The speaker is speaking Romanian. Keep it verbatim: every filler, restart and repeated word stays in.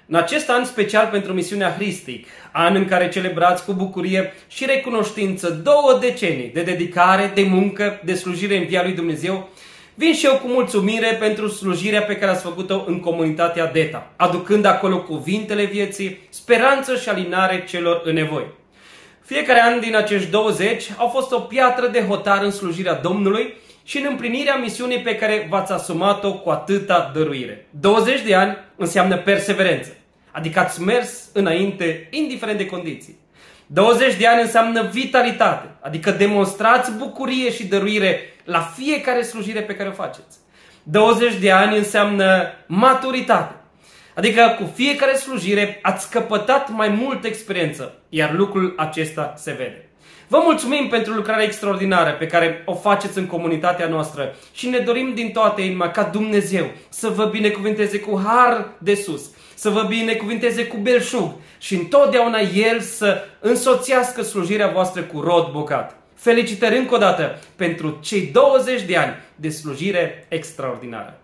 În acest an special pentru misiunea Hristic, an în care celebrați cu bucurie și recunoștință două decenii de dedicare, de muncă, de slujire în via lui Dumnezeu, vin și eu cu mulțumire pentru slujirea pe care ați făcut-o în comunitatea Deta, aducând acolo cuvintele vieții, speranță și alinare celor în nevoie. Fiecare an din acești douăzeci au fost o piatră de hotar în slujirea Domnului și în împlinirea misiunii pe care v-ați asumat-o cu atâta dăruire. douăzeci de ani înseamnă perseverență, adică ați mers înainte, indiferent de condiții. douăzeci de ani înseamnă vitalitate, adică demonstrați bucurie și dăruire la fiecare slujire pe care o faceți. douăzeci de ani înseamnă maturitate, adică cu fiecare slujire ați căpătat mai multă experiență, iar lucrul acesta se vede. Vă mulțumim pentru lucrarea extraordinară pe care o faceți în comunitatea noastră și ne dorim din toată inima ca Dumnezeu să vă binecuvinteze cu har de sus, să vă binecuvinteze cu belșug și întotdeauna El să însoțească slujirea voastră cu rod bogat. Felicitări încă o dată pentru cei douăzeci de ani de slujire extraordinară!